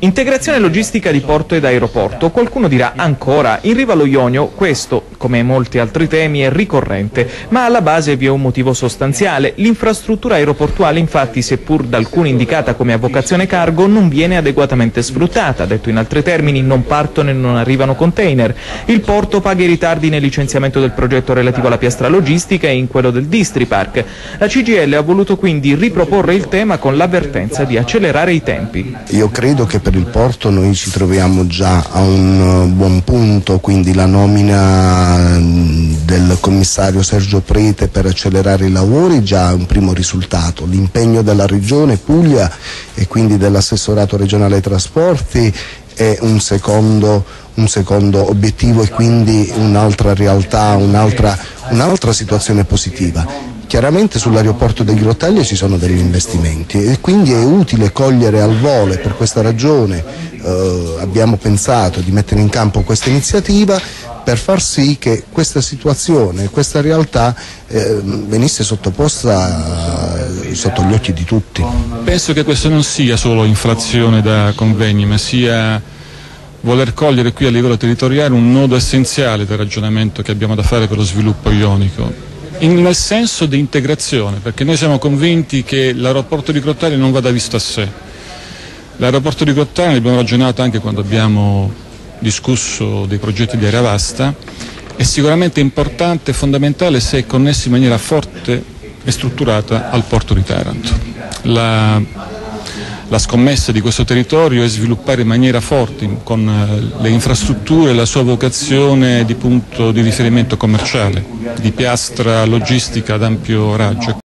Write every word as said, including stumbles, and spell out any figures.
Integrazione logistica di porto ed aeroporto. Qualcuno dirà ancora, in riva allo Ionio questo, come molti altri temi, è ricorrente, ma alla base vi è un motivo sostanziale. L'infrastruttura aeroportuale infatti, seppur da alcuni indicata come a vocazione cargo, non viene adeguatamente sfruttata. Detto in altri termini, non partono e non arrivano container. Il porto paga i ritardi nel licenziamento del progetto relativo alla piastra logistica e in quello del Distripark. La C G I L ha voluto quindi riproporre il tema con l'avvertenza di accelerare i tempi. Io credo che per il porto noi ci troviamo già a un buon punto, quindi la nomina del commissario Sergio Prete per accelerare i lavori già è un primo risultato. L'impegno della Regione Puglia e quindi dell'assessorato regionale ai trasporti è un secondo, un secondo obiettivo e quindi un'altra realtà, un'altra, un'altra situazione positiva. Chiaramente sull'aeroporto dei Grottaglie ci sono degli investimenti e quindi è utile cogliere al volo, e per questa ragione eh, abbiamo pensato di mettere in campo questa iniziativa per far sì che questa situazione, questa realtà eh, venisse sottoposta eh, sotto gli occhi di tutti. Penso che questo non sia solo inflazione da convegni, ma sia voler cogliere qui a livello territoriale un nodo essenziale del ragionamento che abbiamo da fare per lo sviluppo ionico. In, nel senso di integrazione, perché noi siamo convinti che l'aeroporto di Grottaglie non vada visto a sé. L'aeroporto di Grottaglie, ne abbiamo ragionato anche quando abbiamo discusso dei progetti di area vasta, è sicuramente importante e fondamentale se è connesso in maniera forte e strutturata al porto di Taranto. La, la scommessa di questo territorio è sviluppare in maniera forte con le infrastrutture la sua vocazione di punto di riferimento commerciale, di piastra logistica ad ampio raggio.